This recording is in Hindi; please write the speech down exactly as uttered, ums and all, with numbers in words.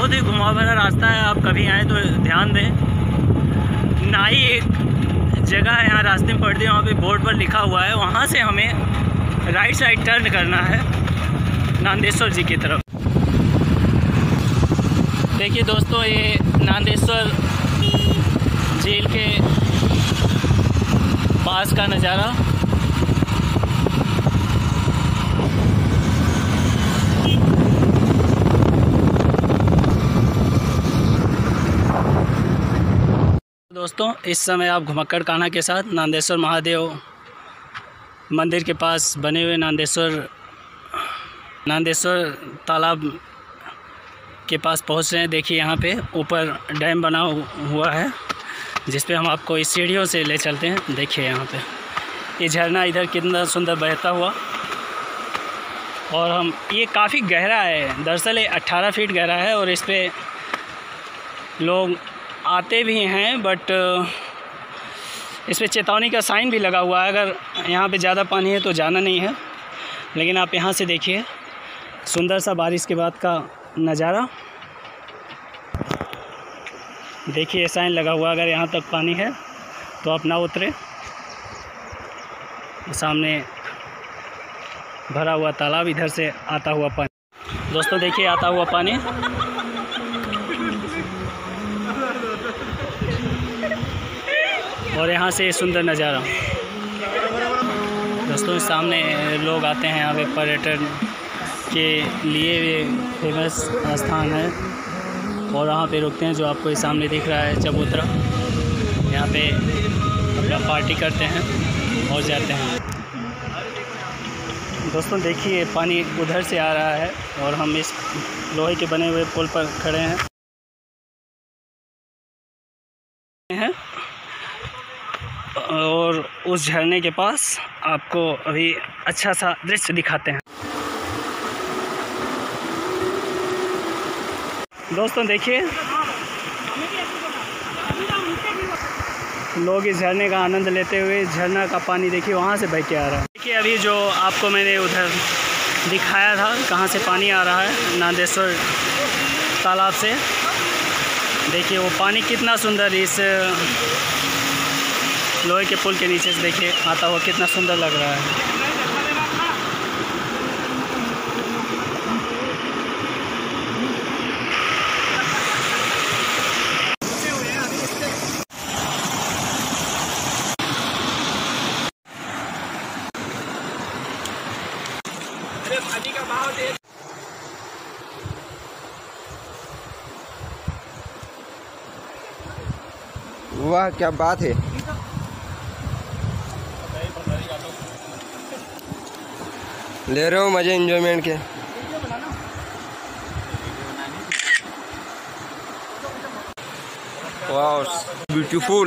बहुत ही घुमा भरा रास्ता है, आप कभी आए तो ध्यान दें। नाई एक जगह है यहाँ रास्ते में पड़ती है, वहाँ पे बोर्ड पर लिखा हुआ है, वहाँ से हमें राइट साइड टर्न करना है नांदेश्वर जी की तरफ। देखिए दोस्तों, ये नांदेश्वर झील के पास का नज़ारा। दोस्तों, इस समय आप घुमक्कड़ कान्हा के साथ नांदेश्वर महादेव मंदिर के पास बने हुए नांदेश्वर नांदेश्वर तालाब के पास पहुंच रहे हैं। देखिए यहाँ पे ऊपर डैम बना हुआ है जिस पे हम आपको इस सीढ़ियों से ले चलते हैं। देखिए यहाँ पे ये झरना इधर कितना सुंदर बहता हुआ, और हम ये काफ़ी गहरा है, दरअसल ये अट्ठारह फीट गहरा है और इस पे लोग आते भी हैं, बट इस पे चेतावनी का साइन भी लगा हुआ है, अगर यहाँ पे ज़्यादा पानी है तो जाना नहीं है। लेकिन आप यहाँ से देखिए सुंदर सा बारिश के बाद का नज़ारा। देखिए साइन लगा हुआ, अगर यहाँ तक पानी है तो आप ना उतरे। सामने भरा हुआ तालाब, इधर से आता हुआ पानी। दोस्तों देखिए आता हुआ पानी, और यहाँ से सुंदर नज़ारा। दोस्तों सामने लोग आते हैं, यहाँ पे पर्यटन के लिए फेमस स्थान है, और वहाँ पे रुकते हैं जो आपको ये सामने दिख रहा है चबूतरा। यहाँ पे अपना पार्टी करते हैं और जाते हैं। दोस्तों देखिए पानी उधर से आ रहा है और हम इस लोहे के बने हुए पुल पर खड़े हैं हैं और उस झरने के पास आपको अभी अच्छा सा दृश्य दिखाते हैं। दोस्तों देखिए लोग इस झरने का आनंद लेते हुए, झरना का पानी देखिए वहाँ से बह के आ रहा है। देखिए अभी जो आपको मैंने उधर दिखाया था कहाँ से पानी आ रहा है, नांदेश्वर तालाब से। देखिए वो पानी कितना सुंदर इस लोहे के पुल के नीचे से देखिए आता हुआ कितना सुंदर लग रहा है। वाह क्या बात है। ले रहे हो मजे एंजॉयमेंट के। वाह ब्यूटीफुल।